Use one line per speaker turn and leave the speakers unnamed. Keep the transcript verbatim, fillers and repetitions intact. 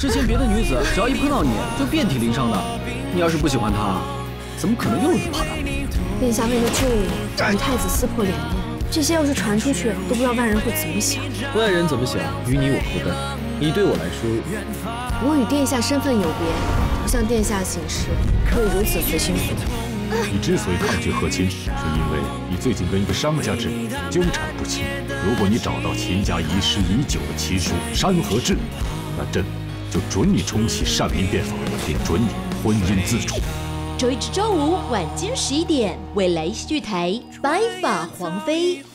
之前别的女子只要一碰到你就遍体鳞伤的，你要是不喜欢她，怎么可能又是她的？
殿下为了救我，与太子撕破脸面，这些要是传出去，都不知道外人会怎么想。
外人怎么想，与你我何干？你对我来说，
我与殿下身份有别，不向殿下行事，可以如此随心所欲。
你之所以抗拒和亲，是因为你最近跟一个商家之女纠缠不清。如果你找到秦家遗失已久的奇书《山河志》，那朕就准你重启善民变法，并准你婚姻自主。
周一至周五晚间十一点，未来戏剧台《白发皇妃》。